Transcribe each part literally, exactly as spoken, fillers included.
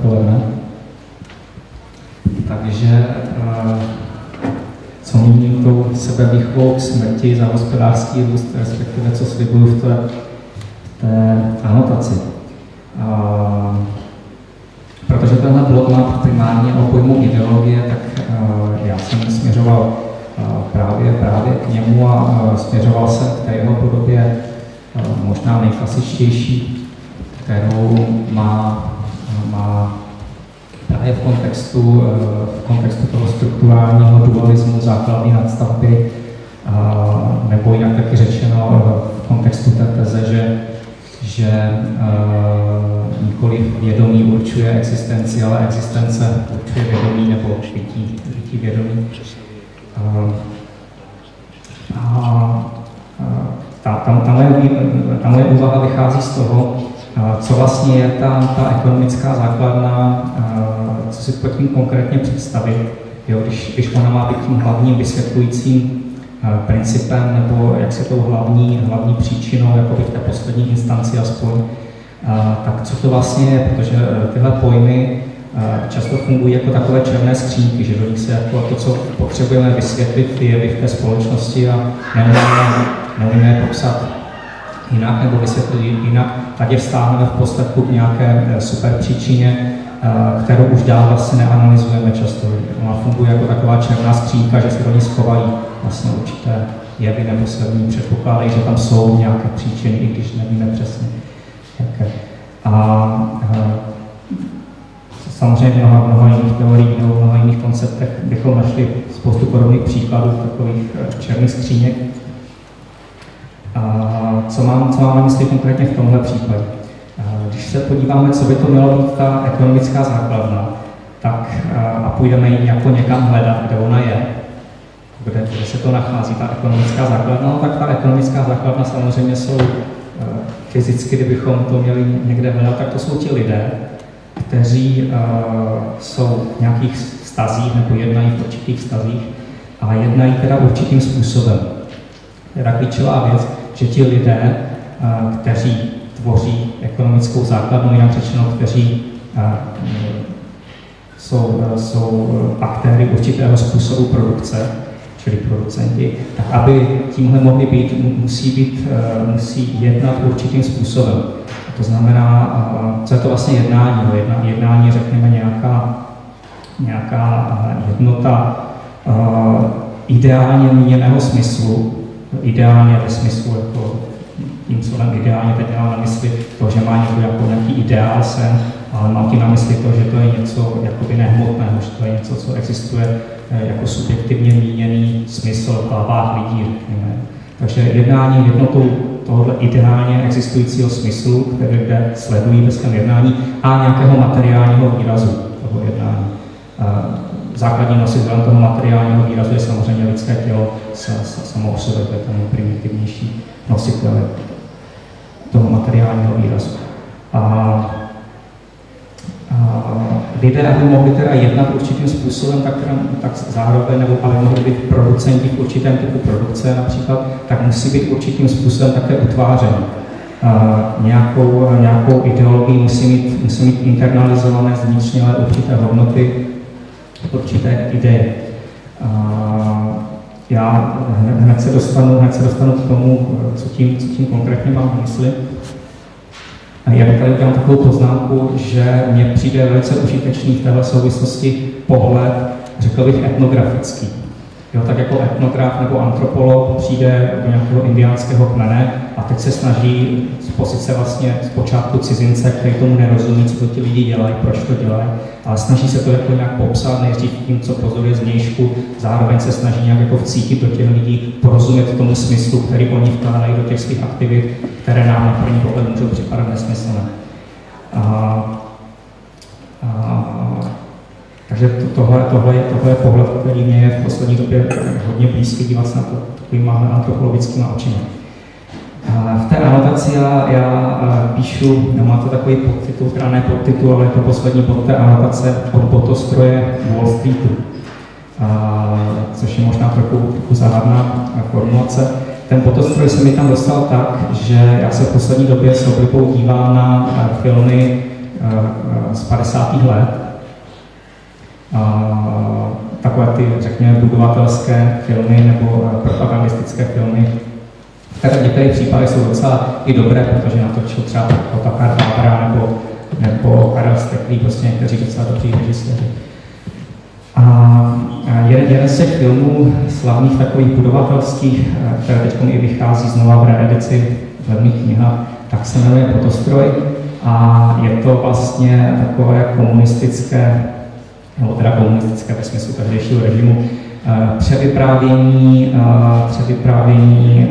odpoledne. Takže co míním tou sebevýchovou k smrti za hospodářský růst, respektive co slibuju v té, té anotaci. A, protože tenhle blok má primárně o pojmu ideologie, tak a, já jsem směřoval a, právě, právě k němu a, a směřoval jsem k té jeho podobě a, možná nejklasičtější, kterou má, má právě v kontextu, v kontextu toho strukturálního dualismu základní nadstavby, nebo jinak taky řečeno v kontextu té teze, že, že nikoli vědomí určuje existenci, ale existence určuje vědomí nebo žití, žití vědomí. A ta, tam, tam, je, tam je úvaha vychází z toho, co vlastně je ta, ta ekonomická základna, co si pod tím konkrétně představit, jo, když, když ona má být tím hlavním vysvětlujícím principem, nebo jak se tou hlavní, hlavní příčinou, jako v té poslední instanci aspoň, tak co to vlastně je, protože tyhle pojmy často fungují jako takové černé skřínky, že do nich se jako to, co potřebujeme vysvětlit, ty jevy v té společnosti a neumíme, neumíme je popsat jinak nebo vysvětlit jinak, tak je vstáhneme v posledku k nějaké super příčině, kterou už dál vlastně neanalyzujeme často. Ona funguje jako taková černá skřínka, že se do ní schovají vlastně určité jevy nebo se v ní předpokládají, že tam jsou nějaké příčiny, i když nevíme přesně jaké. A, a samozřejmě v mnoha, mnoha jiných teoriích nebo v mnoha jiných konceptech bychom našli spoustu podobných příkladů takových černých skříněk. A co mám, co mám na mysli konkrétně v tomhle případě? Když se podíváme, co by to mělo být ta ekonomická základna, tak a půjdeme ji jako někam hledat, kde ona je, kde, kde se to nachází, ta ekonomická základna, no, tak ta ekonomická základna samozřejmě jsou fyzicky, kdybychom to měli někde hledat, tak to jsou ti lidé, kteří jsou v nějakých vztazích nebo jednají v určitých vztazích a jednají teda určitým způsobem. Je ta klíčová věc, že ti lidé, kteří tvoří ekonomickou základnu, jinak řečeno, kteří jsou, jsou aktéry určitého způsobu produkce, čili producenti, tak aby tímhle mohli být, musí, být, musí jednat určitým způsobem. To znamená, co je to vlastně jednání? Jednání, řekněme, nějaká, nějaká jednota ideálně míněného smyslu, ideálně ve smyslu jako tím slovem ideálně teď mám na mysli to, že má někdo jako nějaký ideál sen, ale mám tím na mysli to, že to je něco jakoby nehmotného, že to je něco, co existuje jako subjektivně míněný smysl v hlavách lidí, řekněme. Takže jednání jednotou tohoto ideálně existujícího smyslu, který lidé sledují ve svém jednání, a nějakého materiálního výrazu toho jednání. Základní nositelem toho materiálního výrazu je samozřejmě lidské tělo samo o sobě, to je ten primitivnější nositel toho materiálního výrazu. A, a lidé, aby mohli teda jednat určitým způsobem, tak, teda, tak zároveň, nebo aby mohli být producenti v určitém typu produkce například, tak musí být určitým způsobem také utvářen. Nějakou, nějakou ideologii musí mít, musí mít internalizované zvnitřně určité hodnoty, určité ideje. A já hned se dostanu, hned se dostanu k tomu, co tím, co tím konkrétně mám v mysli. Já bych tady udělám takovou poznámku, že mně přijde velice užitečný v téhle souvislosti pohled, řekl bych, etnografický. Jo, tak jako etnograf nebo antropolog přijde do nějakého indiánského kmene a teď se snaží z pozice vlastně zpočátku cizince, který tomu nerozumí, co to ti lidi dělají, proč to dělají, ale snaží se to jako nějak popsat, nejdřív tím, co pozoruje zvnějšku, zároveň se snaží nějak jako vcítit do těch lidí, porozumět tomu smyslu, který oni vkládají do těch svých aktivit, které nám na první pohled můžou připadat nesmyslné. A, a, takže to, tohle, tohle, je, tohle je pohled, který mě je v poslední době hodně blízký, dívat se na to takovýma antropologickýma očima. V té anotaci já, já píšu, no má to takový podtitul, teda ne podtitul, ale je to poslední bod té anotace od botostroje Wall Streetu, a, což je možná trochu, trochu záhadná formulace. Ten botostroj se mi tam dostal tak, že já se v poslední době s oblibou dívám na filmy z padesátých let. Takové ty, řekněme, budovatelské filmy nebo propagandistické filmy, které v některých případech jsou docela i dobré, protože natočil třeba Otakar Tábora nebo, nebo Karel Steklý, prostě někteří docela dobří režiséři. A jeden, jeden z těch filmů slavných takových budovatelských, které teď i vychází znova v reedici v levných knihách, tak se jmenuje Vodostroj a je to vlastně takové komunistické, nebo teda komunistické ve smyslu tehdejšího režimu, převyprávění, převyprávění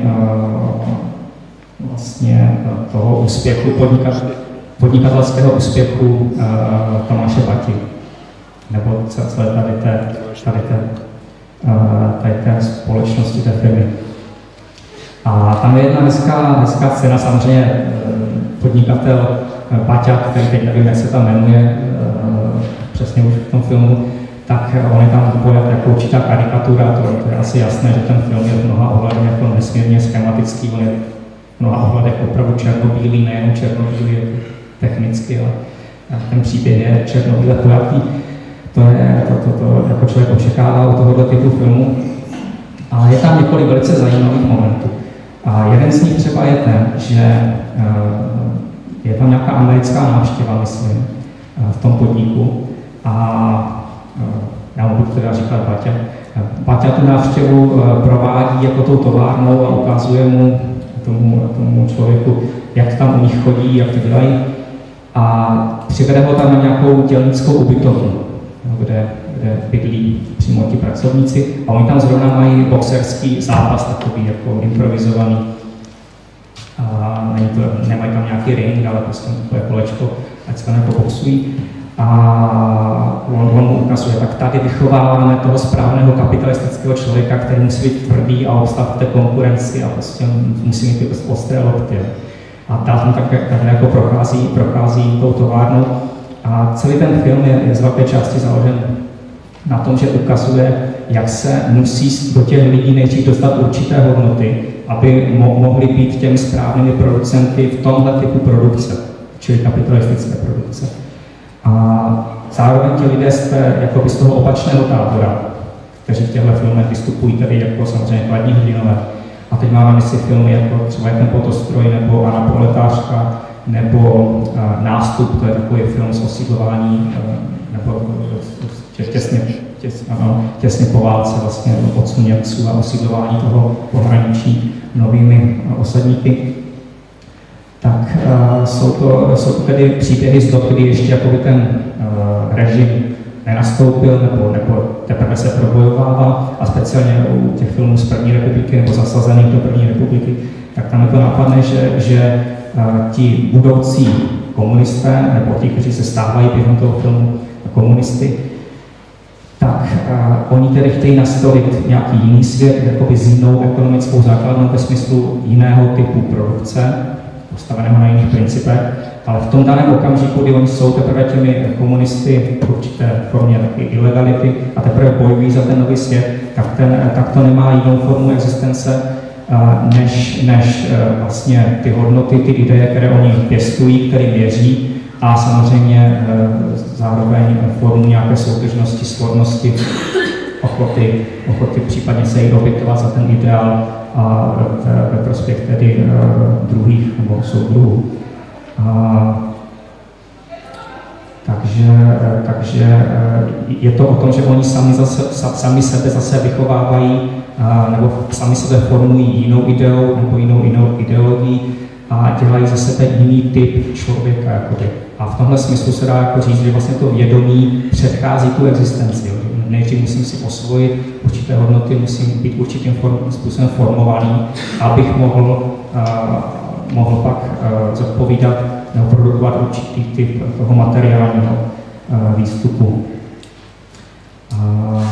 vlastně toho úspěchu, podnikatelského úspěchu Tomáše Bati. Nebo celé tady té, tady té, tady té společnosti, té firmy. A tam je jedna hezká, hezká scéna, samozřejmě podnikatel Baťa, který teď nevím, jak se tam jmenuje, přesně už v tom filmu, tak on je tam pojat jako určitá karikatura, to, to je asi jasné, že ten film je v mnoha ohledech jako nesmírně schematický, on je v mnoha ohledech opravdu černobílý, nejen černobílý technicky, ale ten příběh je černobíle pojatý. To je, to, to, to jako člověk očekává u tohoto typu filmu. A je tam několik velice zajímavých momentů. A jeden z nich třeba je ten, že je tam nějaká americká návštěva, myslím, v tom podniku. A já mu budu teda říkat Baťa. Baťa tu návštěvu provádí jako tou továrnou a ukazuje mu tomu, tomu člověku, jak tam u nich chodí, jak to dělají. A přivede ho tam na nějakou dělnickou ubytovnu, kde, kde bydlí přímo ti pracovníci. A oni tam zrovna mají boxerský zápas, takový jako improvizovaný. A není to, nemají tam nějaký ring, ale prostě takové kolečko, ať se tam jako boxují. A on, on mu ukazuje, tak tady vychováváme toho správného kapitalistického člověka, který musí být tvrdý a obstát v té konkurenci a prostě musí mít ty ostré lokty. A dál tam tak, tak jako prochází, prochází tou továrnou. A celý ten film je, je z velké části založen na tom, že ukazuje, jak se musí do těch lidí nejdřív dostat určité hodnoty, aby mo- mohli být těmi správnými producenty v tomhle typu produkce, čili kapitalistické produkce. A zároveň ti lidé z, té, jakoby z toho opačného tábora, kteří v těchto filmech vystupují tedy jako samozřejmě kladní hrdinové. A teď máme mysli filmy jako třeba ten Vodostroj nebo Anna Proletářka, nebo uh, Nástup, to je takový film z osídlování, uh, nebo tě, těsně, těsně, ano, těsně po válce vlastně odsun Němců a osídlování toho pohraničí novými uh, osadníky. Tak uh, jsou, to, jsou to tedy příběhy z dob, kdy ještě jakoby ten uh, režim nenastoupil nebo, nebo teprve se probojovává a speciálně u těch filmů z první republiky nebo zasazených do první republiky, tak tam je to napadne, že, že uh, ti budoucí komunisté nebo ti, kteří se stávají během toho filmu komunisty, tak uh, oni tedy chtějí nastolit nějaký jiný svět, jakoby s jinou ekonomickou základnou ve smyslu jiného typu produkce, postaveného na jiných principech, ale v tom daném okamžiku, kdy oni jsou teprve těmi komunisty v určité formě taky ilegality a teprve bojují za ten nový svět, tak, ten, tak to nemá jinou formu existence, než, než vlastně ty hodnoty, ty ideje, které oni pěstují, které věří a samozřejmě zároveň formu nějaké soudržnosti, svornosti, ochoty, ochoty případně se jí obětovat za ten ideál a ve prospěch tedy uh, druhých nebo soudruhů. Uh, takže, takže uh, je to o tom, že oni sami, zase, sami sebe zase vychovávají uh, nebo sami sebe formují jinou ideou nebo jinou, jinou ideologií a dělají ze sebe jiný typ člověka. Jakoby. A v tomhle smyslu se dá jako říct, že vlastně to vědomí předchází tu existenci. Nejdřív musím si osvojit určité hodnoty, musím být určitým form, způsobem formovaný, abych mohl, uh, mohl pak uh, zodpovídat nebo produkovat určitý typ toho materiálního uh, výstupu. Uh,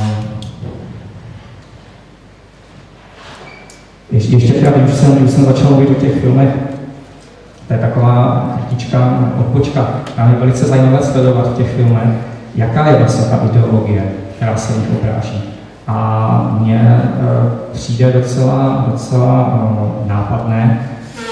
ještě, ještě teda, když jsem, když jsem začal mluvit o těch filmech, to je taková kratička odpočka. Nám je velice zajímavé sledovat v těch filmech, jaká je vlastně ta ideologie, která se v nich obráží. A mně e, přijde docela, docela e, nápadné,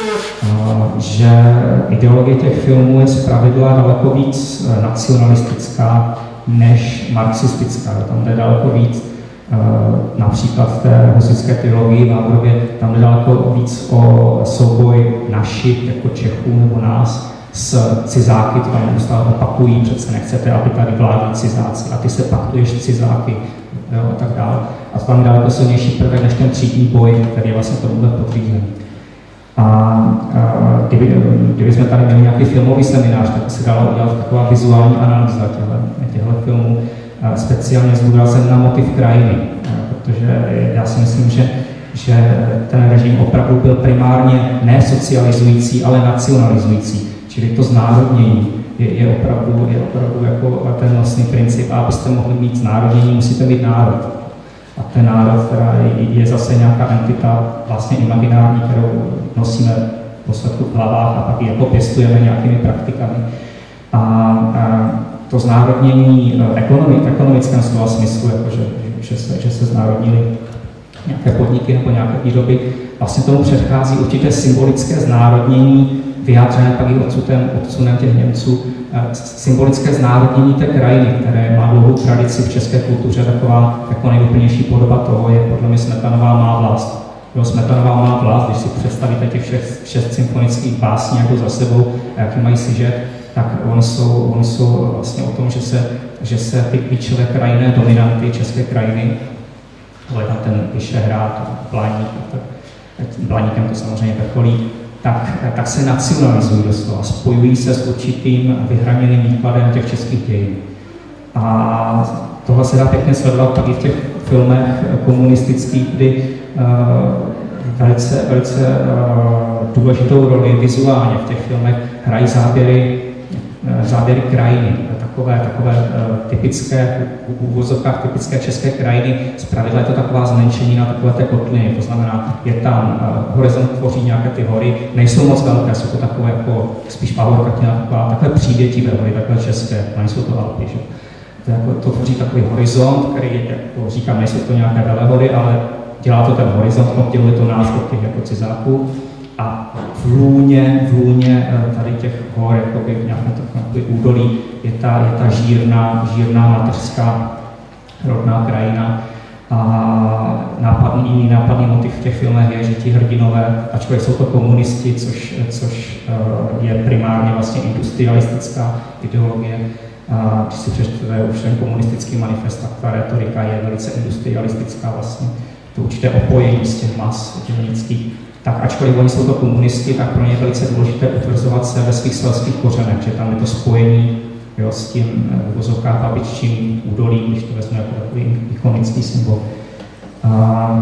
že ideologie těch filmů je zpravidla daleko víc nacionalistická než marxistická. Tam jde daleko víc, například v té husitské trilogii Vávrově, tam jde daleko víc o souboj našich, jako Čechů nebo nás, s cizáky, to tam neustále opakují, přece nechcete, aby tady vládli cizáci a ty se paktuješ cizáky, jo, a tak dále. A to tam je daleko silnější prvek než ten třídní boj, který je vlastně tomuhle podřízený. A, a kdyby, kdyby jsme tady měli nějaký filmový seminář, tak se dalo udělat taková vizuální analýza těchto filmů, speciálně zdůrazněn na motiv krajiny, protože já si myslím, že, že ten režim opravdu byl primárně ne socializující, ale nacionalizující. Čili to znárodnění je, je, opravdu, je opravdu jako ten nosný princip. A abyste mohli mít znárodnění, musíte mít národ. A ten národ, která je, je zase nějaká entita vlastně imaginární, kterou nosíme v posledku v hlavách a pak ji jako pěstujeme nějakými praktikami. A, a to znárodnění ekonomik, v ekonomickém slova smyslu, jako že, že, se, že se znárodnili nějaké podniky nebo nějaké výroby, vlastně tomu předchází určité symbolické znárodnění, vyjádřené pak i odsunem, odsunem těch Němců, symbolické znárodnění té krajiny, které má dlouhou tradici v české kultuře. Taková jako nejúplnější podoba toho je podle mě Smetanová Má vlast. Jo, Smetanová Má vlast, když si představíte těch šest, šest symfonických básní jako za sebou, a jaký mají sižet, tak oni jsou, oni jsou vlastně o tom, že se, že se ty klíčové krajinné dominanty české krajiny, ale tam ten Vyšehrad, Blaník, Blaníkem to samozřejmě vrcholí, tak, tak se nacionalizují doslova, spojují se s určitým vyhraněným výkladem těch českých dějin. A tohle se dá pěkně sledovat pak i v těch filmech komunistických, kdy uh, velice, velice uh, důležitou roli vizuálně v těch filmech hrají záběry, uh, záběry krajiny, takové, takové uh, typické, v úvozovkách typické české krajiny. Zpravidla je to taková zmenšení na takové té kotliny, to znamená, je tam uh, horizont tvoří nějaké ty hory, nejsou moc velké, jsou to takové jako spíš pahorkatina, taková, takové přívětivé hory, takové české, nejsou to Alpy, že? To, jako, to tvoří takový horizont, který, jako říkám, nejsou to nějaké velehory, ale dělá to ten horizont, odděluje to nás od těch jako cizáků. A v lůně, v lůně tady těch hor, jakoby v nějakém takovém údolí, je ta, je ta žírná, žírná mateřská rodná krajina. A nápadný, jiný nápadný motiv v těch filmech je, že ti hrdinové, ačkoliv jsou to komunisti, což, což je primárně vlastně industrialistická ideologie, a když si přečtete už ten komunistický manifest, tak ta retorika je velice industrialistická vlastně, to určité opojení z těch mas dělnických. Tak ačkoliv oni jsou to komunisti, tak pro ně je velice důležité utvrzovat se ve svých selských kořenech, že tam je to spojení, jo, s tím v vozovkách babiččím údolím, když to vezme jako takový ikonický symbol. A,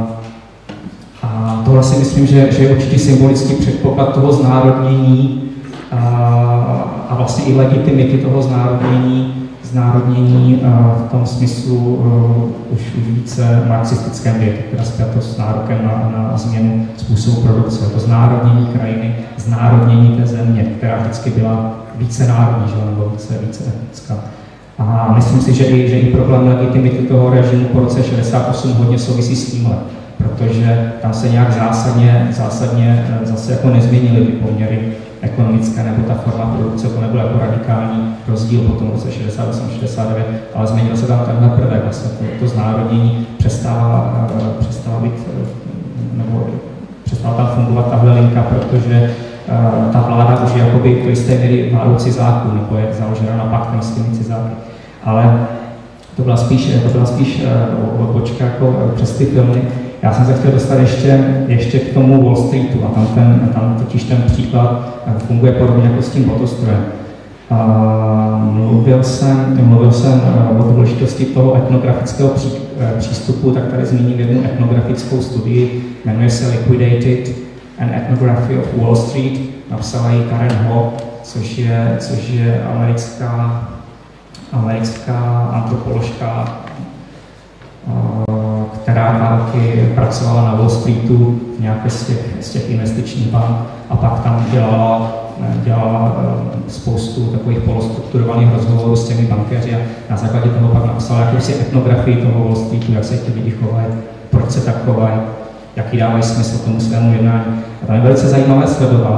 a tohle si myslím, že, že je určitý symbolický předpoklad toho znárodnění a, a vlastně i legitimity toho znárodnění, znárodnění v tom smyslu uh, už, už více marxistickém věku, teda spjato s nárokem na, na změnu způsobu produkce. To znárodnění krajiny, znárodnění té země, která vždycky byla více národní, že, nebo více, více etnická. A myslím si, že i, že i problém legitimity toho režimu po roce šedesát osm hodně souvisí s tímhle, protože tam se nějak zásadně, zásadně zase jako nezměnily ty poměry ekonomické nebo ta forma produkce, to nebyl jako radikální rozdíl po tom roce šedesát osm šedesát devět, ale změnil se tam tenhle prvek, vlastně to, to znárodnění přestává, přestává být, nebo přestává tam fungovat tahle linka, protože uh, ta vláda už je jakoby do jisté míry vládou cizáků, nebo je založena na paktem s těmi cizáky. Ale to byla spíš, to byla spíš uh, odbočka jako přes ty filmy. Já jsem se chtěl dostat ještě, ještě k tomu Wall Streetu a tam, ten, tam totiž ten příklad funguje podobně jako s tím Botostrojem. Mluvil jsem, mluvil jsem o důležitosti toho etnografického pří, přístupu, tak tady zmíním jednu etnografickou studii, jmenuje se Liquidated an Ethnography of Wall Street, napsala ji Karen Ho, což je, což je americká, americká antropoložka, která taky pracovala na Wall Streetu v nějaké z těch, z těch investičních bank a pak tam dělala, dělala spoustu takových polostrukturovaných rozhovorů s těmi bankéři a na základě toho pak napsala jakousi etnografii toho Wall Streetu, jak se ti lidi chovají, proč se tak chovají, jaký dávají smysl tomu svému jednání. A tam je velice zajímavé sledovat,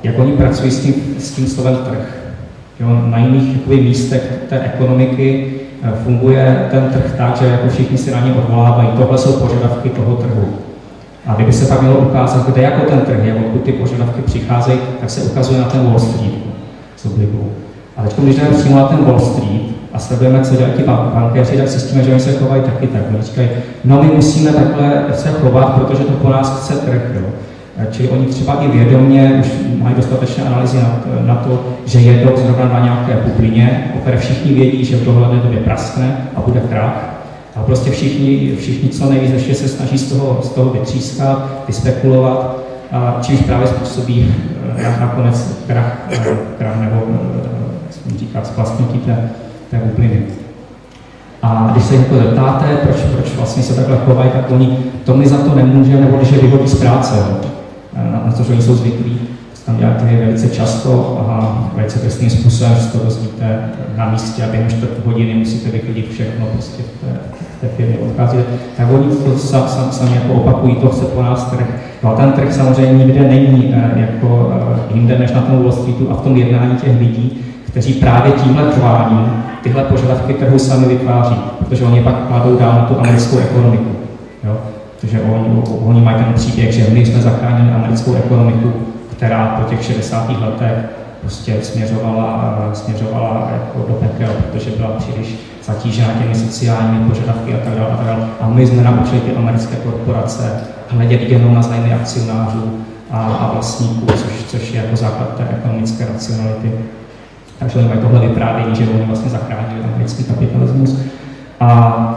jak oni pracují s tím, s tím slovem trh. Jo, na jiných jakoby, místech té ekonomiky funguje ten trh tak, že jako všichni se na ně odvolávají. Tohle jsou požadavky toho trhu. A kdyby se pak mělo ukázat, kde jako ten trh je, odkud ty požadavky přicházejí, tak se ukazuje na ten Wall Street s oblibou. A teď, když jdeme přímo na ten Wall Street a sledujeme, co dělají ti bankéři, tak zjistíme, že oni se chovají taky tak. Oni říkají, no my musíme takhle se chovat, protože to po nás chce trh. Jo. Čili oni třeba i vědomě už mají dostatečné analýzy na, na to, že jedou zrovna na nějaké bublině, o které všichni vědí, že v dohledné době praskne a bude krach. A prostě všichni, všichni co nejvíc ještě se snaží z toho, z toho vytřískat, vyspekulovat, a čímž právě způsobí na, nakonec krach, krach nebo říkat splastnutí té, té bubliny. A když se jako zeptáte, proč, proč vlastně se takhle chovají, tak oni to my za to nemůže, nebo když je vyhodí z práce, na, na to, že oni jsou zvyklí, tam děláte velice často a velice trestným způsobem, že to dozvíte na místě a během čtvrt hodiny musíte vyklidit všechno prostě v té, v té firmě odcházíte, tak oni to sami sam, sam jako opakují, to chce po nás trh. No a ten trh samozřejmě nikde není eh, jako eh, jinde než na tom Wall Streetu a v tom jednání těch lidí, kteří právě tímhle tváří tyhle požadavky trhu sami vytváří, protože oni pak kladou dál na tu americkou ekonomiku. Jo? Protože oni, oni mají ten příběh, že my jsme zachránili americkou ekonomiku, která po těch šedesátých letech prostě směřovala, směřovala jako do pekel, protože byla příliš zatížena těmi sociálními požadavky a tak dále a tak dále. A my jsme naučili ty americké korporace hledět jenom na zájmy akcionářů a, a vlastníků, což, což je jako základ té ekonomické racionality. Takže oni mají tohle vyprávění, že oni vlastně zachránili americký kapitalismus. A,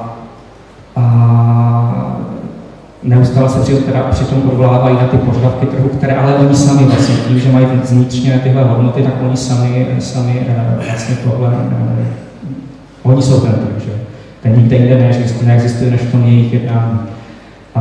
a neustále se při, teda, přitom odvolávají na ty požadavky trhu, které ale oni sami vlastně tím, že mají vnitřně tyhle hodnoty, tak oni sami, sami vlastně tohle, oni jsou ten trh, že? Ten nikde jinde neexistuje, neexistuje než v tom jejich jednání. A,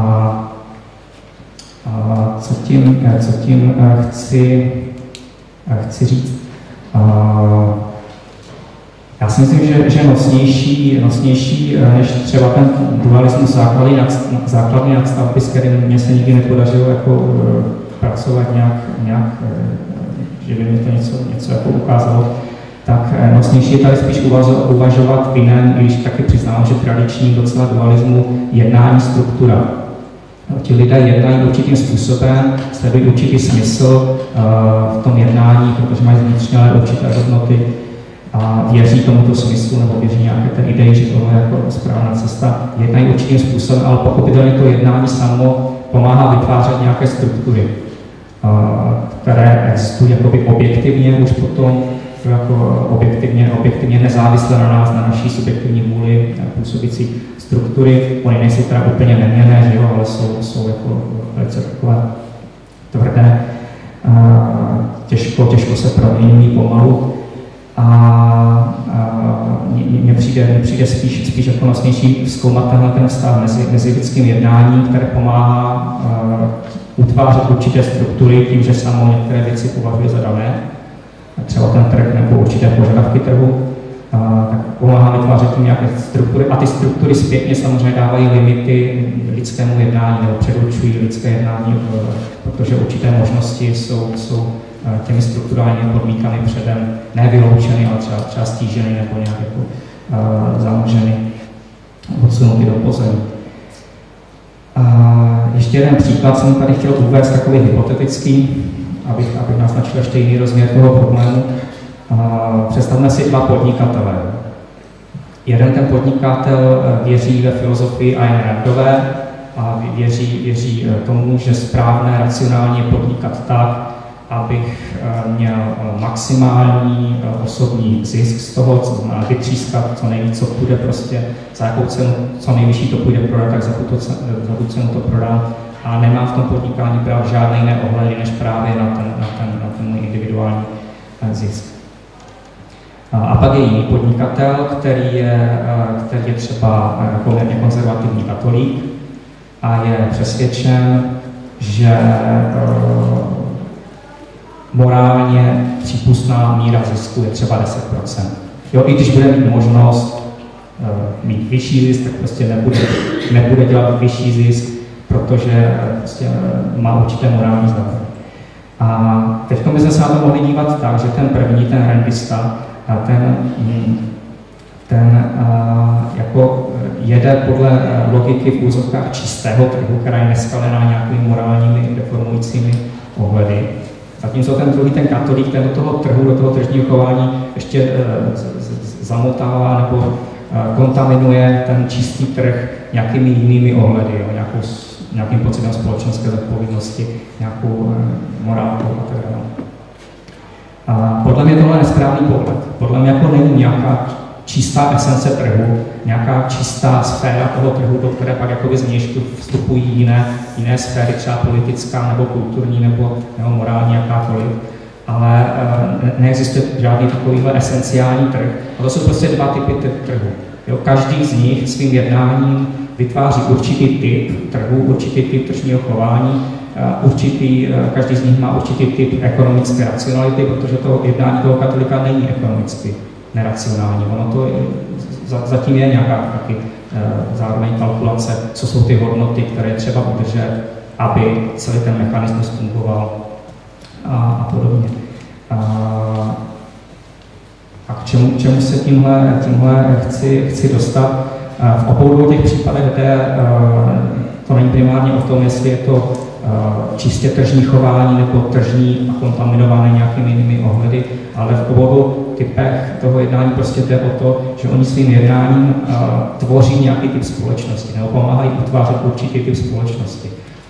a co tím, co tím chci, chci říct? A já si myslím, že, že nosnější, nosnější než třeba ten dualismus základní, nad, základní nadstavby, s kterým mě se nikdy nepodařilo jako, uh, pracovat nějak, nějak uh, že by mi to něco, něco jako ukázalo, tak uh, nosnější je tady spíš uvazo, uvažovat v jiném, když taky přiznám, že tradiční docela dualismu jednání struktura. No, ti lidé jednají určitým způsobem, sledují určitý smysl uh, v tom jednání, protože mají vnitřně určité hodnoty a věří tomuto smyslu nebo věří nějaké té ideji, že tohle je jako správná cesta. Jednají určitým způsobem, ale pochopitelně to jednání samo pomáhá vytvářet nějaké struktury, uh, které existují jakoby objektivně už potom, jako objektivně, objektivně nezávisle na nás, na naší subjektivní vůli působící struktury. Ony nejsou teda úplně neměnné, že jo, ale jsou, jsou jako velice takové tvrdé. Uh, těžko, těžko se proměňují pomalu. A mně přijde, přijde spíš, spíš jako nosnější zkoumat tenhle ten vztah mezi, mezi lidským jednáním, které pomáhá uh, utvářet určité struktury tím, že samo některé věci považuje za dané, třeba ten trh nebo určité požadavky trhu, uh, tak pomáhá vytvářet tím nějaké struktury a ty struktury zpětně samozřejmě dávají limity lidskému jednání nebo předurčují lidské jednání, uh, protože určité možnosti jsou, jsou těmi strukturálními podmínkami předem nevyloučeny, ale třeba, třeba stíženy nebo nějak jako uh, zamoženy, odsunuty do pozemí. Uh, ještě jeden příklad jsem tady chtěl uvést, takový hypotetický, abych, abych naznačil ještě jiný rozměr toho problému. Uh, představme si dva podnikatele. Jeden ten podnikatel věří ve filozofii Ayn Randové a věří, věří tomu, že správné, racionálně podnikat tak, abych měl maximální osobní zisk z toho, co znamená vytřískat co nejvíc, co půjde prostě, za jakou cenu, co nejvyšší to půjde prodat, tak za tu, za tu cenu to prodám. A nemám v tom podnikání brát žádné jiné ohledy, než právě na ten, na ten, na ten můj individuální zisk. A pak je jiný podnikatel, který je, který je třeba poměrně konzervativní katolík a je přesvědčen, že morálně přípustná míra zisku je třeba deset procent. Jo, i když bude mít možnost uh, mít vyšší zisk, tak prostě nebude, nebude dělat vyšší zisk, protože prostě uh, má určité morální znaky. A teď bychom se na to mohli dívat tak, že ten první, ten rendista, ten, ten jako jede podle logiky v úzovkách čistého trhu, která je neskalená nějakými morálními deformujícími ohledy. Zatímco ten druhý, ten katolík, ten do toho trhu, do toho tržního chování ještě zamotává nebo kontaminuje ten čistý trh nějakými jinými ohledy, jo, nějakou, nějakým pocitem společenské zodpovědnosti, nějakou morálkou a tak dále. A podle mě tohle je nesprávný pohled. Podle mě jako není nějaká čistá esence trhu, nějaká čistá sféra toho trhu, do které pak jakoby zvnějšku vstupují jiné, jiné sféry, třeba politická nebo kulturní nebo, nebo morální jakákoliv, ale e, neexistuje žádný takovýhle esenciální trh. A to jsou prostě dva typy trhu. Jo, každý z nich svým jednáním vytváří určitý typ trhu, určitý typ tržního chování, určitý, každý z nich má určitý typ ekonomické racionality, protože to jednání toho katolika není ekonomicky neracionální. Ono to je, zatím je nějaká taky zároveň kalkulace, co jsou ty hodnoty, které třeba udržet, aby celý ten mechanismus fungoval a, a podobně. A, a k čemu, čemu se tímhle, tímhle chci, chci dostat? V obou dvou těch případech, kde to není primárně o tom, jestli je to čistě tržní chování nebo tržní a kontaminované nějakými jinými ohledy, ale v obou typech toho jednání prostě jde o to, že oni svým jednáním tvoří nějaký typ společnosti nebo pomáhají utvářet určitý typ společnosti.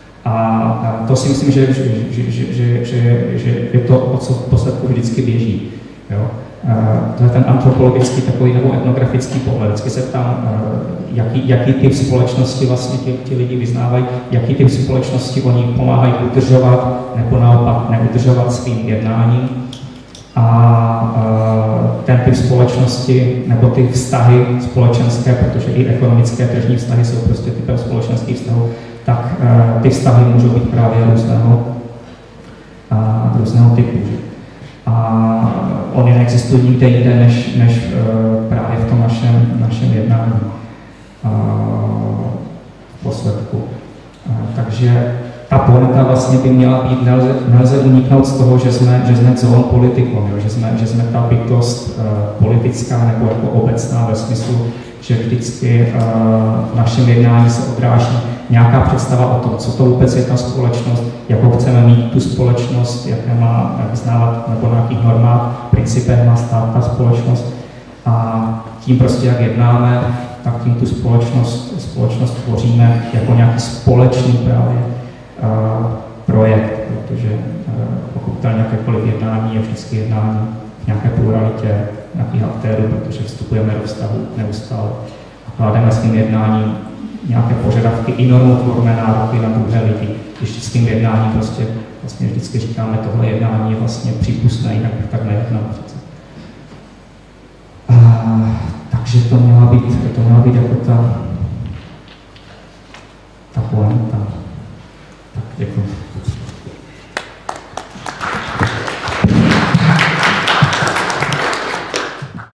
A to si myslím, že, že, že, že, že, že je to, o co v posledku vždycky běží. Jo? To je ten antropologický takový nebo etnografický pohled. Vždycky se ptám, jaký, jaký typ společnosti vlastně ti, ti lidi vyznávají, jaký typ společnosti oni pomáhají udržovat nebo naopak neudržovat svým jednáním. A ten typ společnosti nebo ty vztahy společenské, protože i ekonomické tržní vztahy jsou prostě typem společenských vztahů, tak ty vztahy můžou být právě různého, různého typu. A oni neexistují nikde jinde, než, než uh, právě v tom našem, našem jednání uh, v posledku. Uh, takže ta pointa vlastně by měla být, nelze, nelze uniknout z toho, že jsme, že jsme zoon politikom, že jsme, že jsme ta bytost uh, politická nebo jako obecná ve smyslu, že vždycky uh, v našem jednání se odráží nějaká představa o tom, co to vůbec je ta společnost, jakou chceme mít tu společnost, jaké má vyznávat nebo na jakých normách, principech má stát ta společnost. A tím prostě, jak jednáme, tak tím tu společnost, společnost tvoříme jako nějaký společný právě uh, projekt, protože uh, pochopitelně jakékoliv jednání je vždycky jednání v nějaké pluralitě nějakých aktérů, protože vstupujeme do vztahu neustále a kládeme svým jednáním nějaké požadavky i normotvorné nároky na druhé lidi. Když s tím jednáním prostě vlastně vždycky říkáme, tohle jednání je vlastně přípustné, jinak bych tak nejednal přece. Takže to měla být, to měla být jako ta, ta pointa. Tak děkuji.